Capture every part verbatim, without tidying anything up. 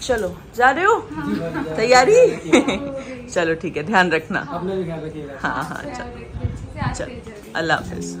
चलो जा रहे हो? तैयारी? चलो ठीक है, ध्यान रखना। अपना भी ख्याल रखिएगा। हाँ हाँ चलो चलो, अल्लाह हाफिज।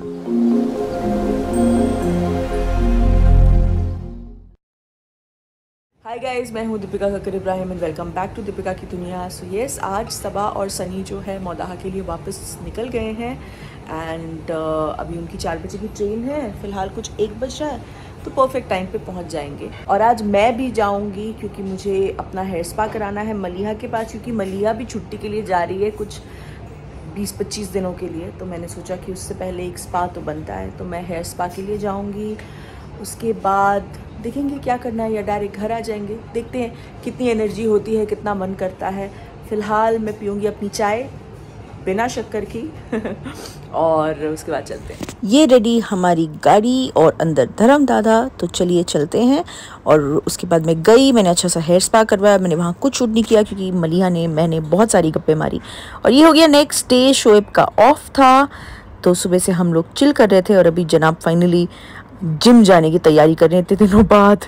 हाय गाइस, मैं हूँ Deepika Kakkar Ibrahim and welcome back to Deepika की दुनिया। सो यस, आज सबा और सनी जो है मौदाहा के लिए वापस निकल गए हैं एंड uh, अभी उनकी चार बजे की ट्रेन है। फ़िलहाल कुछ एक बज रहा है तो परफेक्ट टाइम पे पहुंच जाएंगे। और आज मैं भी जाऊंगी क्योंकि मुझे अपना हेयर स्पा कराना है मलिहा के पास, क्योंकि मलिहा भी छुट्टी के लिए जा रही है कुछ बीस पच्चीस दिनों के लिए। तो मैंने सोचा कि उससे पहले एक स्पा तो बनता है, तो मैं हेयर स्पा के लिए जाऊंगी। उसके बाद देखेंगे क्या करना है, या डायरेक्ट घर आ जाएंगे। देखते हैं कितनी एनर्जी होती है, कितना मन करता है। फ़िलहाल मैं पीऊँगी अपनी चाय बिना शक्कर की और उसके बाद चलते हैं। ये रेडी हमारी गाड़ी और अंदर धर्म दादा, तो चलिए चलते हैं। और उसके बाद मैं गई, मैंने अच्छा सा हेयर स्पा करवाया। मैंने वहाँ कुछ शूट नहीं किया क्योंकि मलिहा ने मैंने बहुत सारी गप्पे मारी। और ये हो गया नेक्स्ट डे, शोएब का ऑफ था तो सुबह से हम लोग चिल कर रहे थे। और अभी जनाब फाइनली जिम जाने की तैयारी कर रहे थे इतने दिनों बाद।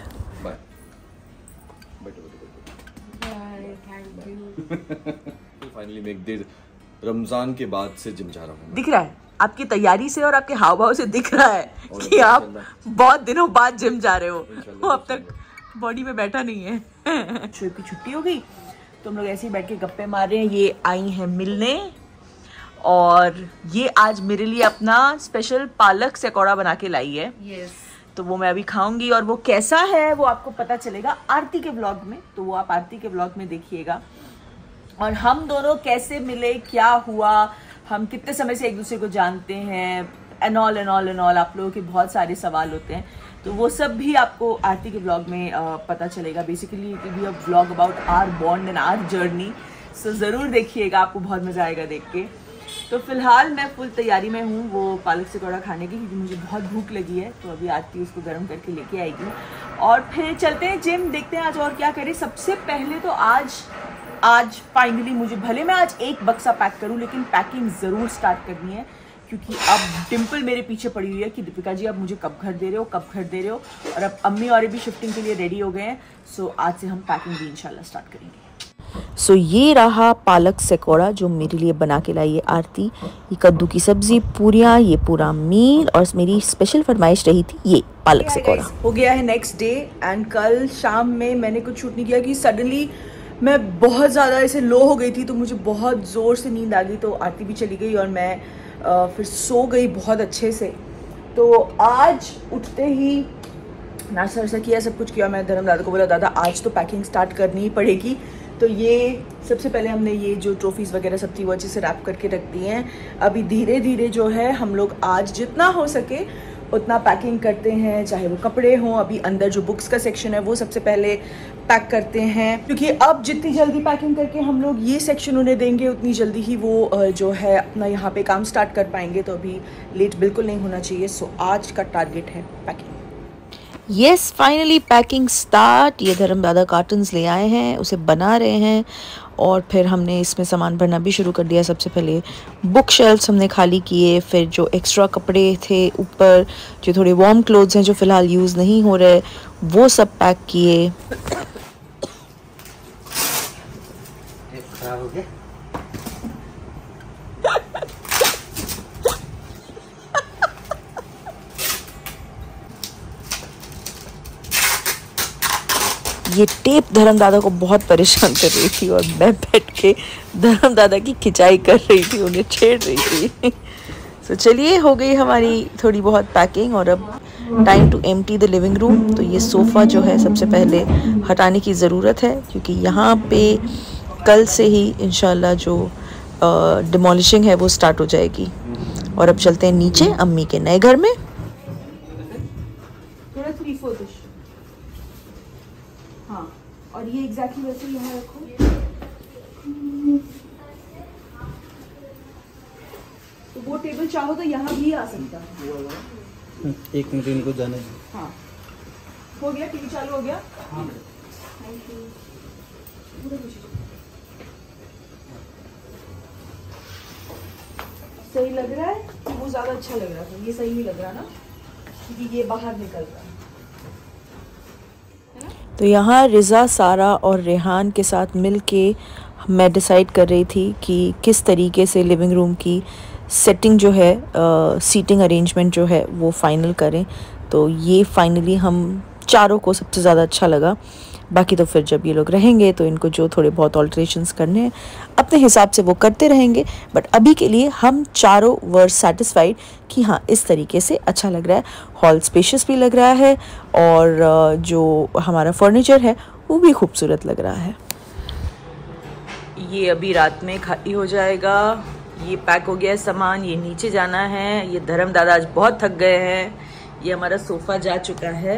फाइनली मैं एक डेढ़ रमजान के बाद से जिम जा रहा हूँ। दिख रहा है आपकी तैयारी से और आपके हाव भाव से, दिख रहा है कि आप बहुत दिनों बाद जिम जा रहे हो। वो अब तक बॉडी में बैठा नहीं है। शोएब की छुट्टी हो गई तो हम लोग ऐसे ही बैठ के गप्पे मार रहे हैं। ये आई हैं मिलने और ये आज मेरे लिए अपना स्पेशल पालक सेकोड़ा बना के लाई है। yes. तो वो मैं अभी खाऊंगी और वो कैसा है वो आपको पता चलेगा आरती के व्लॉग में, तो वो आप आरती के व्लॉग में देखिएगा। और हम दोनों कैसे मिले, क्या हुआ, हम कितने समय से एक दूसरे को जानते हैं, and all and all and all आप लोगों के बहुत सारे सवाल होते हैं, तो वो सब भी आपको आरती के व्लॉग में uh, पता चलेगा। Basically it will be a vlog about our bond and our journey. So ज़रूर देखिएगा, आपको बहुत मज़ा आएगा देख के। तो फिलहाल मैं फुल तैयारी में हूँ वो पालक सेकोड़ा खाने की, क्योंकि मुझे बहुत भूख लगी है। तो अभी आरती उसको गर्म करके लेके आएगी और फिर चलते हैं जिम। देखते हैं आज और क्या करें। सबसे पहले तो आज आज फाइनली मुझे, भले मैं आज एक बक्सा पैक करूं लेकिन पैकिंग ज़रूर स्टार्ट करनी है, क्योंकि अब डिम्पल मेरे पीछे पड़ी हुई है कि दीपिका जी अब मुझे कब घर दे रहे हो, कब घर दे रहे हो। और अब अम्मी और भी शिफ्टिंग के लिए रेडी हो गए हैं। सो आज से हम पैकिंग भी इंशाल्लाह स्टार्ट करेंगे। सो so, ये रहा पालक सेकोड़ा जो मेरे लिए बना के लाई है आरती। ये कद्दू की सब्जी, पूरियाँ, ये पूरा मील और मेरी स्पेशल फरमाइश रही थी ये पालक सेकोड़ा। हो गया है नेक्स्ट डे एंड कल शाम में मैंने कुछ शूट नहीं किया कि सडनली मैं बहुत ज़्यादा ऐसे लो हो गई थी, तो मुझे बहुत ज़ोर से नींद आ गई। तो आरती भी चली गई और मैं आ, फिर सो गई बहुत अच्छे से। तो आज उठते ही नाश्ता वाश्ता किया, सब कुछ किया। मैं धर्म दादा को बोला दादा आज तो पैकिंग स्टार्ट करनी ही पड़ेगी। तो ये सबसे पहले हमने ये जो ट्रॉफीज़ वगैरह सब थी वो अच्छे से रैप करके रख दी हैं। अभी धीरे धीरे जो है हम लोग आज जितना हो सके उतना पैकिंग करते हैं, चाहे वो कपड़े हों। अभी अंदर जो बुक्स का सेक्शन है वो सबसे पहले पैक करते हैं, क्योंकि अब जितनी जल्दी पैकिंग करके हम लोग ये सेक्शन उन्हें देंगे उतनी जल्दी ही वो जो है अपना यहाँ पे काम स्टार्ट कर पाएंगे। तो अभी लेट बिल्कुल नहीं होना चाहिए। सो आज का टारगेट है packing. Yes, finally packing start. ये धर्म दादा कार्टन्स ले आए हैं, उसे बना रहे हैं और फिर हमने इसमें सामान भरना भी शुरू कर दिया। सबसे पहले बुक शेल्फ्स हमने खाली किए, फिर जो एक्स्ट्रा कपड़े थे ऊपर, जो थोड़े वार्म क्लोथ्स हैं जो फ़िलहाल यूज़ नहीं हो रहे, वो सब पैक किए। खराब हो गया। ये टेप धर्म दादा को बहुत परेशान कर रही थी और मैं बैठ के धर्म दादा की खिंचाई कर रही थी, उन्हें छेड़ रही थी। तो चलिए हो गई हमारी थोड़ी बहुत पैकिंग और अब time to empty the living room. तो ये सोफ़ा जो है सबसे पहले हटाने की ज़रूरत है, क्योंकि यहाँ पे कल से ही इंशाल्लाह जो डिमोलिशिंग है वो स्टार्ट हो जाएगी। और अब चलते हैं नीचे अम्मी के नए घर में। हाँ, और ये एग्जैक्टली वैसे यहाँ रखो। तो वो टेबल चाहो तो यहाँ भी आ सकता है। एक मिनट इनको जाने। हाँ, हो गया, टीवी चालू हो गया। हाँ। सही लग रहा है कि वो ज्यादा अच्छा लग रहा था? ये सही नहीं लग रहा ना, क्योंकि ये बाहर निकल रहा है। तो यहाँ रिज़ा, सारा और रेहान के साथ मिल के मैं डिसाइड कर रही थी कि किस तरीके से लिविंग रूम की सेटिंग जो है, सीटिंग अरेंजमेंट जो है वो फ़ाइनल करें। तो ये फाइनली हम चारों को सबसे ज़्यादा अच्छा लगा। बाकी तो फिर जब ये लोग रहेंगे तो इनको जो थोड़े बहुत ऑल्ट्रेशंस करने हैं अपने हिसाब से वो करते रहेंगे, बट अभी के लिए हम चारों वर सेटिस्फाइड कि हाँ इस तरीके से अच्छा लग रहा है। हॉल स्पेशियस भी लग रहा है और जो हमारा फर्नीचर है वो भी खूबसूरत लग रहा है। ये अभी रात में खाली हो जाएगा। ये पैक हो गया है सामान, ये नीचे जाना है। ये धर्म दादा आज बहुत थक गए हैं। ये हमारा सोफ़ा जा चुका है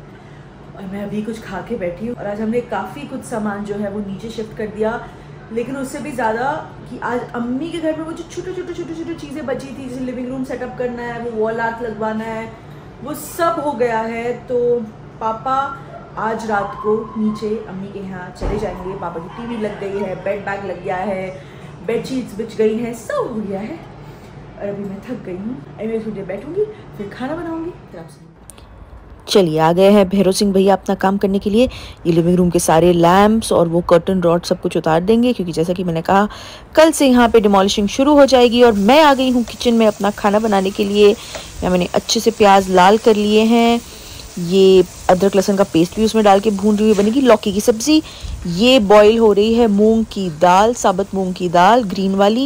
और मैं अभी कुछ खा के बैठी हूँ। और आज हमने काफ़ी कुछ सामान जो है वो नीचे शिफ्ट कर दिया, लेकिन उससे भी ज़्यादा कि आज अम्मी के घर में वो जो छोटे छोटे छोटे छोटे चीज़ें बची थी, जैसे लिविंग रूम सेटअप करना है, वो वॉल आर्ट लगवाना है, वो सब हो गया है। तो पापा आज रात को नीचे अम्मी के यहाँ चले जाएंगे। पापा की टीवी लग गई है, बेड बैग लग गया है, बेड शीट्स बिछ गई हैं, सब हो गया है। और अभी मैं थक गई हूँ। अभी मैं थोड़ी देर बैठूँगी, फिर खाना बनाऊँगी, फिर आपसे। चलिए आ गए हैं भैरव सिंह भैया अपना काम करने के लिए। ये लिविंग रूम के सारे लैंप्स और वो कर्टन रॉड सब कुछ उतार देंगे, क्योंकि जैसा कि मैंने कहा कल से यहाँ पे डिमोलिशिंग शुरू हो जाएगी। और मैं आ गई हूँ किचन में अपना खाना बनाने के लिए। यहाँ मैंने अच्छे से प्याज लाल कर लिए हैं। ये अदरक लहसुन का पेस्ट भी उसमें डाल के भून रही हुई बनेगी लौकी की सब्ज़ी। ये बॉईल हो रही है मूंग की दाल, साबुत मूंग की दाल ग्रीन वाली।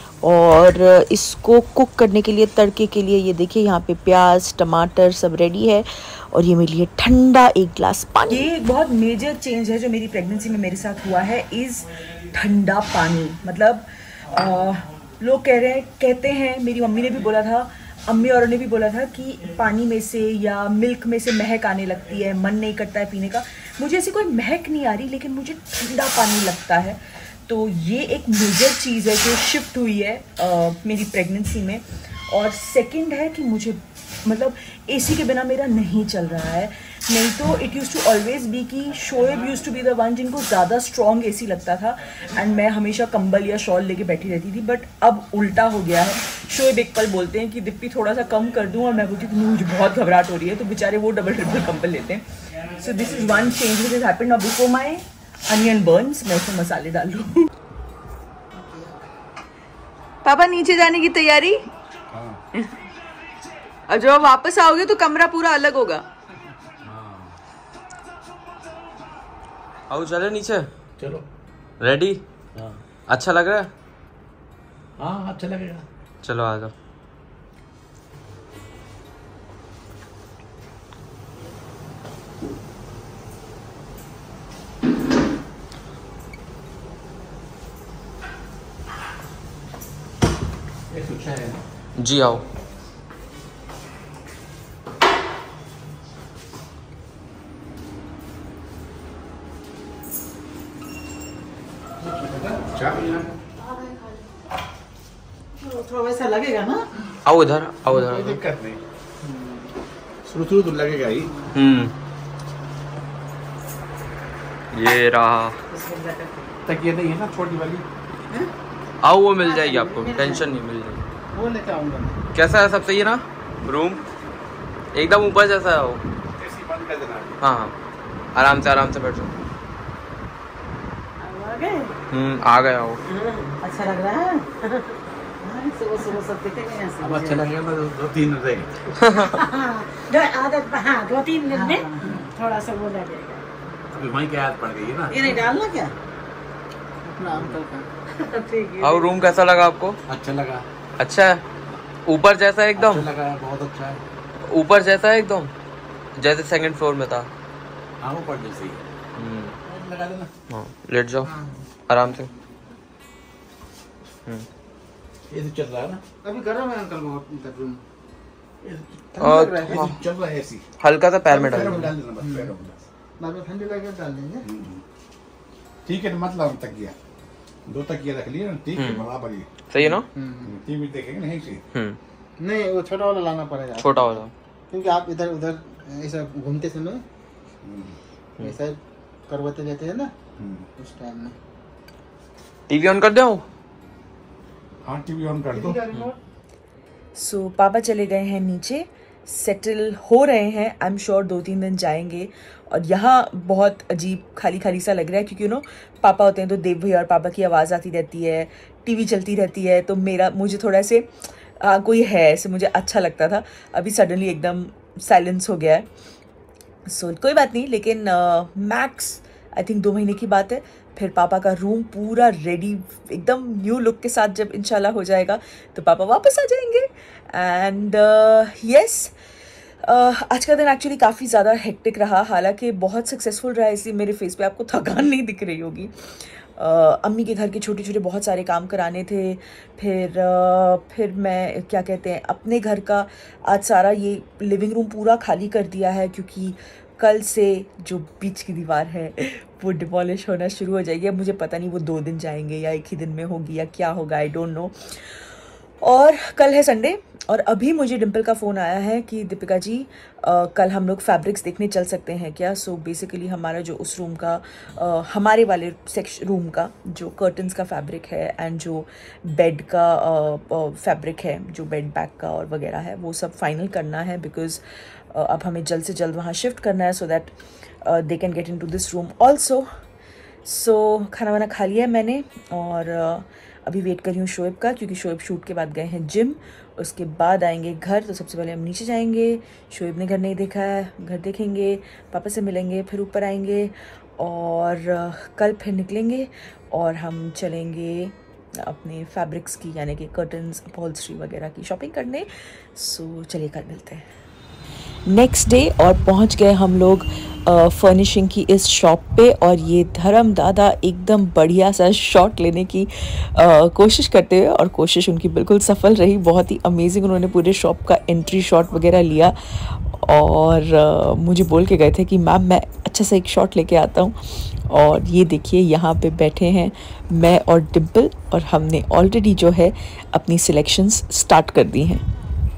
और इसको कुक करने के लिए, तड़के के लिए, ये देखिए यहाँ पे प्याज टमाटर सब रेडी है। और ये मेरे लिए ठंडा एक गिलास पानी। ये एक बहुत मेजर चेंज है जो मेरी प्रेगनेंसी में मेरे साथ हुआ है, इज़ ठंडा पानी। मतलब आ, लोग कह रहे हैं कहते हैं, मेरी मम्मी ने भी बोला था, अम्मी और ने भी बोला था कि पानी में से या मिल्क में से महक आने लगती है, मन नहीं करता है पीने का। मुझे ऐसी कोई महक नहीं आ रही, लेकिन मुझे ठंडा पानी लगता है। तो ये एक मेजर चीज़ है जो शिफ्ट हुई है आ, मेरी प्रेगनेंसी में। और सेकंड है कि मुझे मतलब एसी के बिना मेरा नहीं चल रहा है। नहीं तो it used to always be कि Shoaib used to be the one जिनको ज़्यादा स्ट्रॉन्ग एसी लगता था, एंड मैं हमेशा कंबल या शॉल लेके बैठी रहती थी। बट अब उल्टा हो गया है। शोएब एक पल बोलते हैं कि दिप्पी थोड़ा सा कम कर दूँ, और मैं बोलती हूँ मुझे बहुत घबराहट हो रही है, तो बेचारे वो डबल ट्रिपल कंबल लेते हैं। So this is one change which is happened. Now before my onion burns मैं इसमें मसाले डाल लूँ। पापा नीचे जाने की तैयारी? और जब वापस आओगे तो कमरा पूरा अलग होगा। आओ चले नीचे। चलो रेडी? हाँ अच्छा लग रहा है? हाँ अच्छा लगेगा। चलो आ जाओ। जी आओ। थोड़ा वैसा लगेगा ना। आओ इधर, आओ इधर। दिक्कत नहीं, शुरू शुरू तो लगेगा ही। हम्म ये रहा। तकिया नहीं है ना छोटी वाली? आओ वो मिल जाएगी आपको, टेंशन नहीं, मिल जाएगी। वो लेके आऊंगा। कैसा है? सब सही है ना? रूम एकदम ऊपर जैसा है वो। एसी बंद कर देना। हाँ हाँ आराम से आराम से बैठो। हम्म आ गया वो। अच्छा लग रहा है। सुबह सुबह सब दिखेगा यहाँ से। अब अच्छा लगेगा ना, दो तीन रहेंगे। दो आदत, हाँ दो तीन दिन में थोड़ा सा वो लगेगा। अभी वहीं की आदत पड़ गई है ना। ये नहीं डालना क्या अपना अंकल का? ठीक है। और रूम कैसा लगा आपको? अच्छा लगा। अच्छा है? ऊपर जैसा है एकदम? अच्छा लगा है, बहुत अच्छा है। ऊपर जैसा है एकदम, जैसे सेकंड फ्लोर में था। हाँ ऊपर जैसे ही हम्म लगा देना। हाँ लेट जाओ आराम से। हम्म ये तो चल रहा है ना अभी गर्म है अंकल बहुत रूम। और चल रहा है एसी। हल्का सा पैर में डाल पैरों में दो। डाल देना बस, पैरों में बस। बाद में ठंडी लगे डाल देंगे। ठीक है, मतलब तकिया दो तकिया रख लिए ना, ठीक है बराबर ही सही है ना? टीवी देखेंगे नहीं सही। हम्म नहीं वो छोटा वाला लाना पड़ेगा, छोटा वाला, क्योंकि आप इधर उधर ऐसा घूमते समय ऐसा करवते लेते हैं ना उस टाइम में। टीवी ऑन कर दो। हाँ टीवी ऑन कर दो। सो so, पापा चले गए हैं नीचे सेटल हो रहे हैं। आई एम श्योर दो तीन दिन जाएंगे। और यहाँ बहुत अजीब खाली खाली सा लग रहा है क्योंकि यू नो पापा होते हैं तो देव भैया और पापा की आवाज़ आती रहती है, टीवी चलती रहती है, तो मेरा मुझे थोड़ा से आ, कोई है ऐसे मुझे अच्छा लगता था। अभी सडनली एकदम साइलेंस हो गया है। सो so, कोई बात नहीं, लेकिन मैक्स आई थिंक दो महीने की बात है, फिर पापा का रूम पूरा रेडी एकदम न्यू लुक के साथ जब इंशाल्लाह हो जाएगा तो पापा वापस आ जाएंगे। एंड यस uh, आज का दिन एक्चुअली काफ़ी ज़्यादा हेक्टिक रहा, हालांकि बहुत सक्सेसफुल रहा, इसलिए मेरे फेस पे आपको थकान नहीं दिख रही होगी। Uh, अम्मी के घर के छोटे छोटे बहुत सारे काम कराने थे, फिर uh, फिर मैं क्या कहते हैं अपने घर का आज सारा ये लिविंग रूम पूरा खाली कर दिया है क्योंकि कल से जो बीच की दीवार है वो डिमोलिश होना शुरू हो जाएगी। अब मुझे पता नहीं वो दो दिन जाएंगे या एक ही दिन में होगी या क्या होगा, आई डोंट नो। और कल है संडे और अभी मुझे डिम्पल का फ़ोन आया है कि दीपिका जी आ, कल हम लोग फैब्रिक्स देखने चल सकते हैं क्या। सो so बेसिकली हमारा जो उस रूम का आ, हमारे वाले सेक्शन रूम का जो कर्टन्स का फैब्रिक है एंड जो बेड का फैब्रिक है, जो बेड बैक का और वगैरह है, वो सब फाइनल करना है बिकॉज अब हमें जल्द से जल्द वहाँ शिफ्ट करना है so that they can get in to this room also. So खाना वाना खा लिया है मैंने और uh, अभी वेट कर रही हूँ शोएब का क्योंकि शोएब शूट के बाद गए हैं जिम, उसके बाद आएंगे घर। तो सबसे पहले हम नीचे जाएंगे, शोएब ने घर नहीं देखा है, घर देखेंगे, पापा से मिलेंगे, फिर ऊपर आएंगे और uh, कल फिर निकलेंगे और हम चलेंगे अपने फैब्रिक्स की यानी कि कर्टन्स, अपहोल्स्ट्री वगैरह की शॉपिंग करने। सो चलिए कल मिलते हैं। नेक्स्ट डे और पहुंच गए हम लोग फर्निशिंग की इस शॉप पे और ये धर्म दादा एकदम बढ़िया सा शॉट लेने की uh, कोशिश करते हुए, और कोशिश उनकी बिल्कुल सफल रही, बहुत ही अमेजिंग उन्होंने पूरे शॉप का एंट्री शॉट वगैरह लिया और uh, मुझे बोल के गए थे कि मैम मैं अच्छा सा एक शॉट लेके आता हूँ। और ये देखिए यहाँ पे बैठे हैं मैं और डिम्पल और हमने ऑलरेडी जो है अपनी सिलेक्शंस स्टार्ट कर दी हैं।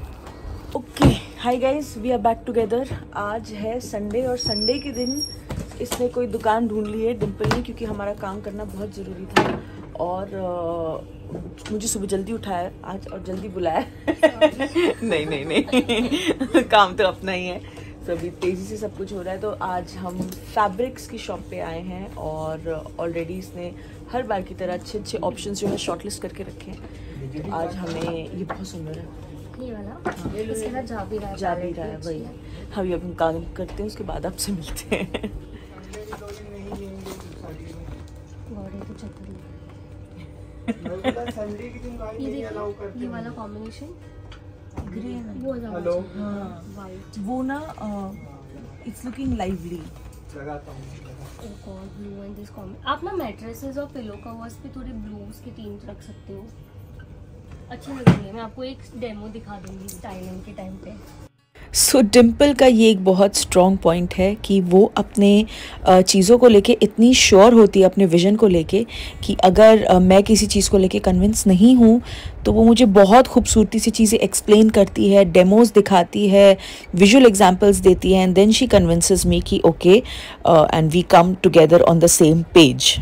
Okay hi guys, we are back together. आज है संडे और संडे के दिन इसने कोई दुकान ढूंढ ली है डिम्पल ने क्योंकि हमारा काम करना बहुत ज़रूरी था और uh, मुझे सुबह जल्दी उठाया आज और जल्दी बुलाया नहीं नहीं नहीं काम तो अपना ही है। तो अभी तेज़ी से सब कुछ हो रहा है। तो आज हम फैब्रिक्स की शॉप पे आए हैं और ऑलरेडी इसने हर बार की तरह अच्छे अच्छे ऑप्शंस जो है शॉर्टलिस्ट करके रखे हैं। तो आज हमें ये बहुत सुंदर है, ये वाला इसके साथ जा भी रहा है, जा भी रहा है वही। हम अपन काम करते हैं उसके बाद आपसे मिलते हैं। ये ये वाला कॉम्बिनेशन ग्रीन वो हेलो वाइट वो ना it's looking lively. Blue and this combi आप ना मैट्रेसेस और पिलो कवर्स पे थोड़े ब्लूज के थीम्स रख सकते हो, अच्छी लगेंगे। मैं आपको एक डेमो दिखा दूंगी स्टाइलिंग के टाइम पे। सो so, डिम्पल का ये एक बहुत स्ट्रॉन्ग पॉइंट है कि वो अपने चीज़ों को लेके इतनी श्योर होती है अपने विजन को लेके कि अगर uh, मैं किसी चीज़ को लेके कन्विंस नहीं हूँ तो वो मुझे बहुत खूबसूरती से चीज़ें एक्सप्लेन करती है, डेमोज दिखाती है, विजुअल एग्जांपल्स देती है and then she convinces me कि okay and we come together on the same page.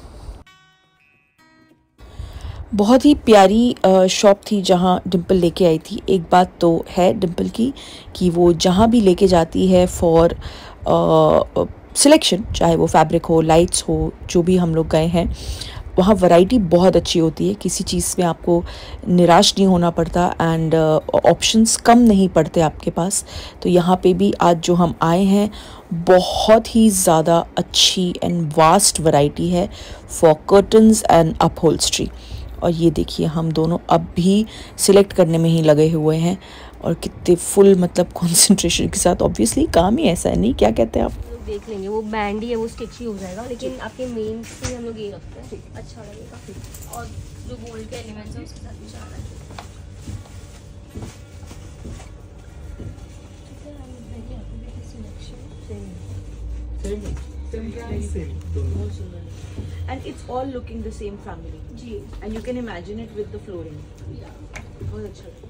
बहुत ही प्यारी शॉप थी जहाँ डिम्पल लेके आई थी। एक बात तो है डिम्पल की कि वो जहाँ भी लेके जाती है फॉर सिलेक्शन, चाहे वो फैब्रिक हो, लाइट्स हो, जो भी हम लोग गए हैं वहाँ वैरायटी बहुत अच्छी होती है। किसी चीज़ में आपको निराश नहीं होना पड़ता एंड ऑप्शंस कम नहीं पड़ते आपके पास। तो यहाँ पे भी आज जो हम आए हैं बहुत ही ज़्यादा अच्छी एंड वास्ट वैरायटी है फॉर कर्टन्स एंड अपहोल्स्ट्री। और ये देखिए हम दोनों अब भी सिलेक्ट करने में ही लगे हुए हैं और कितने फुल मतलब कंसंट्रेशन के साथ। ऑब्वियसली काम ही ऐसा है, नहीं क्या कहते हैं आप? देख लेंगे, वो बैंड ही है, वो स्टिच ही हो जाएगा, लेकिन आपके मेन से हम लोग ये रखते हैं, अच्छा लगेगा। और जो गोल्ड के एलिमेंट्स हैं उसके साथ भी चल रहा है। And it's all looking the same family. Ji. And you can imagine it with the flooring. बहुत अच्छा है।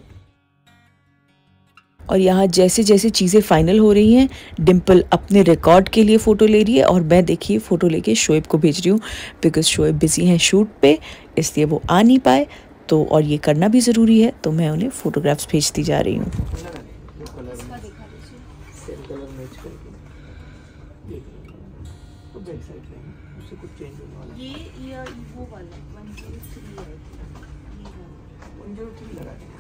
और यहाँ जैसे जैसे चीज़ें फाइनल हो रही हैं डिम्पल अपने रिकॉर्ड के लिए फ़ोटो ले रही है और मैं देखिए फ़ोटो लेके शोएब को भेज रही हूँ बिकॉज शोएब बिजी हैं शूट पे, इसलिए वो आ नहीं पाए। तो और ये करना भी ज़रूरी है तो मैं उन्हें फ़ोटोग्राफ्स भेजती जा रही हूँ। उससे कुछ चेंज होने वाला। ये ये वो वाला वन जीरो थ्री है, वन जीरो थ्री लगा देंगे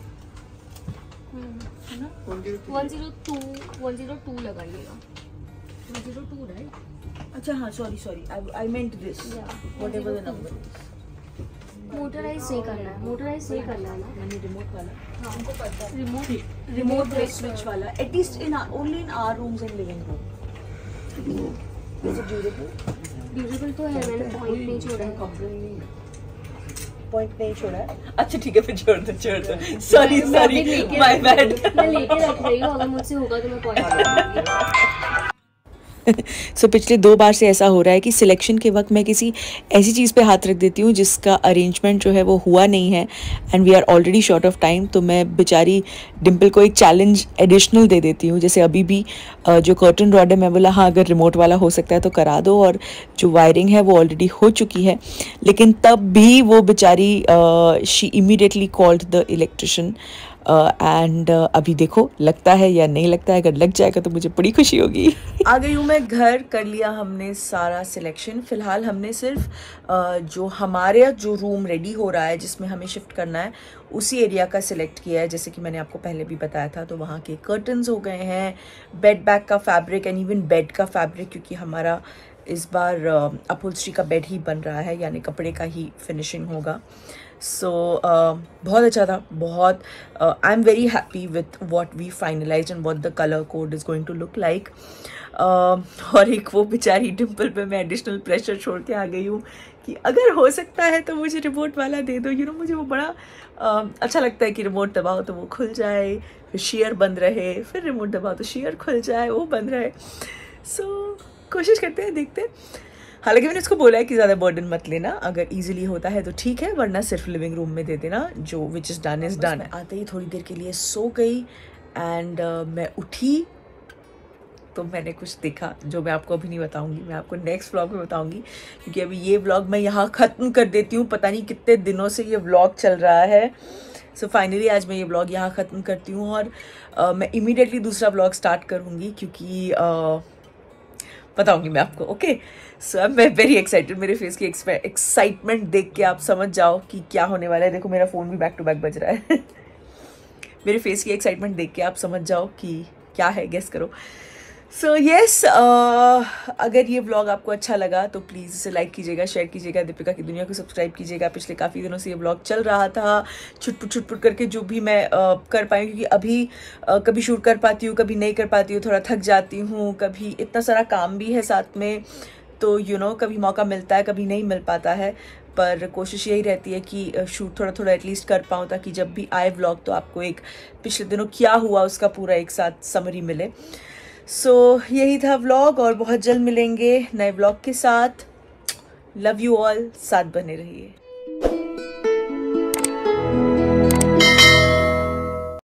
है ना, one zero one zero two one zero two लगाइएगा, वन जीरो टू राइट। अच्छा हाँ sorry sorry I meant this whatever the number. Motorise नहीं करना है, मोटराइज नहीं करना है ना, मैंने रिमोट वाला हमको पता है। रिमोट रिमोट स्विच वाला at least in only in our rooms and living room. Is it durable? Durable तो है, मैंने पॉइंट नहीं छोड़ा है। पॉइंट नहीं छोड़ा है? अच्छा ठीक है फिर छोड़ दो छोड़ दो, सॉरी सॉरी माय बैड। मैं लेके रख रही हूँ, अगर मुझसे होगा तो मैं पॉइंट दूंगी। सो so, पिछले दो बार से ऐसा हो रहा है कि सिलेक्शन के वक्त मैं किसी ऐसी चीज़ पे हाथ रख देती हूँ जिसका अरेंजमेंट जो है वो हुआ नहीं है and we are already short of time. तो मैं बेचारी डिम्पल को एक चैलेंज एडिशनल दे देती हूँ। जैसे अभी भी जो कर्टन रॉड है मैं बोला हाँ अगर रिमोट वाला हो सकता है तो करा दो, और जो वायरिंग है वो ऑलरेडी हो चुकी है, लेकिन तब भी वो बेचारी she immediately called the electrician and uh, uh, अभी देखो लगता है या नहीं लगता है, अगर लग जाएगा तो मुझे बड़ी खुशी होगी। आ गई हूँ मैं घर, कर लिया हमने सारा सिलेक्शन। फ़िलहाल हमने सिर्फ uh, जो हमारे जो रूम रेडी हो रहा है जिसमें हमें शिफ्ट करना है उसी एरिया का सिलेक्ट किया है, जैसे कि मैंने आपको पहले भी बताया था। तो वहाँ के कर्टन्स हो गए हैं, बेड बैग का फैब्रिक एंड इवन बेड का फैब्रिक, क्योंकि हमारा इस बार अपहोल्स्ट्री का बेड ही बन रहा है, यानी कपड़े का ही फिनिशिंग होगा। सो so, uh, बहुत अच्छा था, बहुत I am very happy with what we finalise and what the colour code is going to look like. और एक वो बेचारी डिम्पल पे मैं एडिशनल प्रेशर छोड़ के आ गई हूँ कि अगर हो सकता है तो मुझे रिमोट वाला दे दो। यू नो मुझे वो बड़ा uh, अच्छा लगता है कि रिमोट दबाओ तो वो खुल जाए, फिर शेयर बंद रहे, फिर रिमोट दबाओ तो शेयर खुल जाए, वो बंद रहे। सो so, कोशिश करते हैं, देखते हैं। हालांकि मैंने उसको बोला है कि ज़्यादा बर्डन मत लेना, अगर इजीली होता है तो ठीक है, वरना सिर्फ लिविंग रूम में दे देना, जो which is done is done. आते ही थोड़ी देर के लिए सो गई एंड uh, मैं उठी तो मैंने कुछ देखा जो मैं आपको अभी नहीं बताऊंगी, मैं आपको नेक्स्ट व्लॉग में बताऊंगी, क्योंकि अभी ये व्लॉग मैं यहाँ ख़त्म कर देती हूँ। पता नहीं कितने दिनों से ये व्लॉग चल रहा है। सो so फाइनली आज मैं ये व्लॉग यहाँ ख़त्म करती हूँ और uh, मैं इमीडिएटली दूसरा व्लॉग स्टार्ट करूँगी, क्योंकि uh, बताऊंगी मैं आपको। Okay so I am very excited. मेरे फेस की एक्साइटमेंट देख के आप समझ जाओ कि क्या होने वाला है। देखो मेरा फ़ोन भी बैक टू बैक बज रहा है। मेरे फेस की एक्साइटमेंट देख के आप समझ जाओ कि क्या है, गेस करो। So so, yes yes, uh, अगर ये व्लॉग आपको अच्छा लगा तो प्लीज़ इसे लाइक कीजिएगा, शेयर कीजिएगा, दीपिका की दुनिया को सब्सक्राइब कीजिएगा। पिछले काफ़ी दिनों से ये व्लॉग चल रहा था, छुटपुट छुटपुट करके जो भी मैं uh, कर पाई, क्योंकि अभी uh, कभी शूट कर पाती हूँ, कभी नहीं कर पाती हूँ, थोड़ा थक जाती हूँ, कभी इतना सारा काम भी है साथ में, तो यू you नो know, कभी मौका मिलता है, कभी नहीं मिल पाता है। पर कोशिश यही रहती है कि शूट थोड़ा थोड़ा एटलीस्ट कर पाऊँ, ताकि जब भी आए व्लॉग तो आपको एक पिछले दिनों क्या हुआ उसका पूरा एक साथ समरी मिले। सो so, यही था व्लॉग, और बहुत जल्द मिलेंगे नए व्लॉग के साथ। लव यू ऑल, साथ बने रहिए।